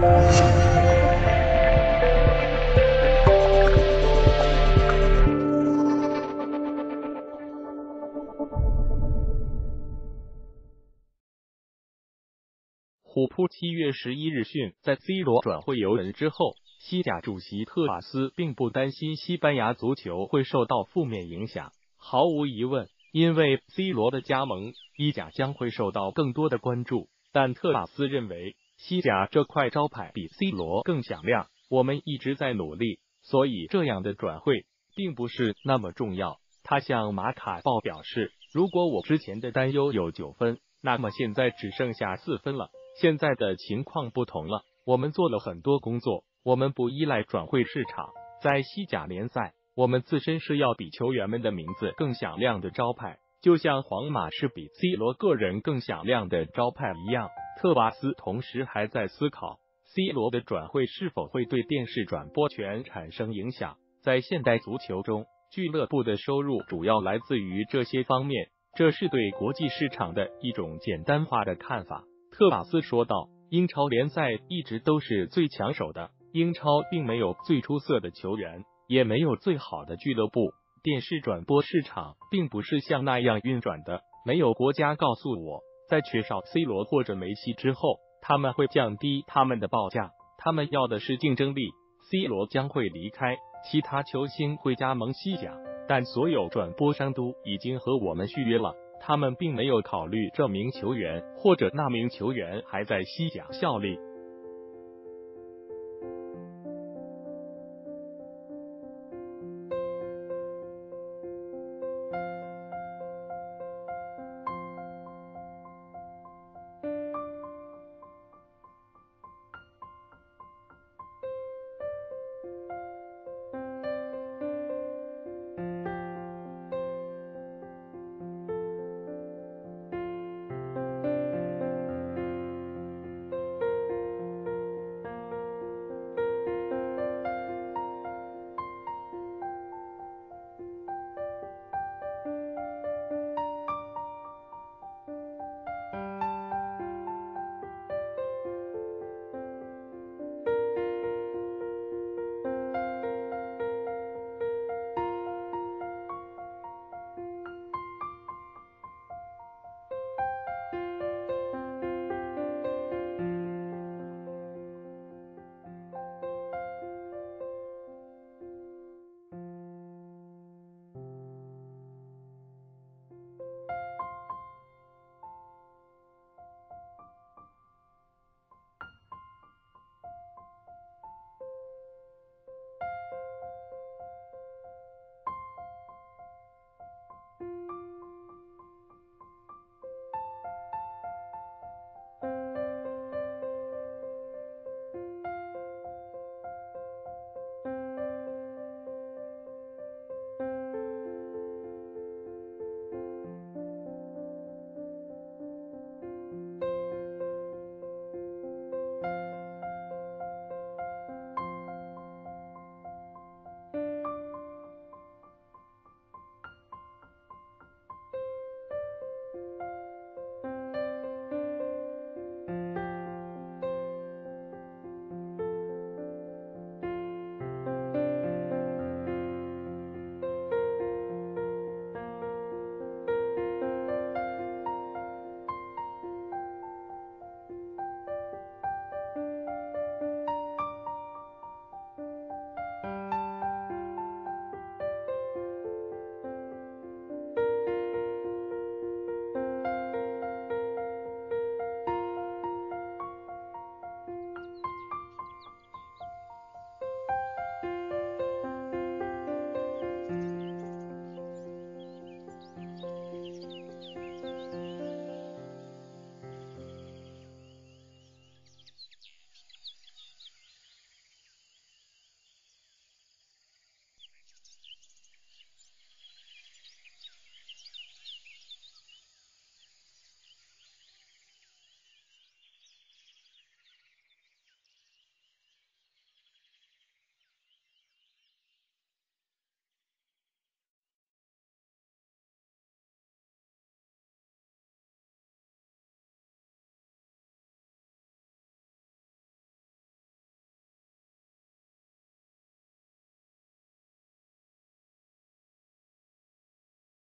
虎扑7月11日讯，在 C 罗转会尤文之后，西甲主席特瓦斯并不担心西班牙足球会受到负面影响。毫无疑问，因为 C 罗的加盟，意甲将会受到更多的关注。但特瓦斯认为，西甲这块招牌比 C 罗更响亮，我们一直在努力，所以这样的转会并不是那么重要。他向马卡报表示，如果我之前的担忧有9分，那么现在只剩下4分了。现在的情况不同了，我们做了很多工作，我们不依赖转会市场。在西甲联赛，我们自身是要比球员们的名字更响亮的招牌，就像皇马是比 C 罗个人更响亮的招牌一样。特瓦斯同时还在思考 C 罗的转会是否会对电视转播权产生影响。在现代足球中，俱乐部的收入主要来自于这些方面，这是对国际市场的一种简单化的看法。特瓦斯说道，英超联赛一直都是最抢手的，英超并没有最出色的球员，也没有最好的俱乐部，电视转播市场并不是像那样运转的。没有国家告诉我，在缺少 C 罗或者梅西之后，他们会降低他们的报价，他们要的是竞争力。C 罗将会离开，其他球星会加盟西甲，但所有转播商都已经和我们续约了。他们并没有考虑这名球员或者那名球员还在西甲效力。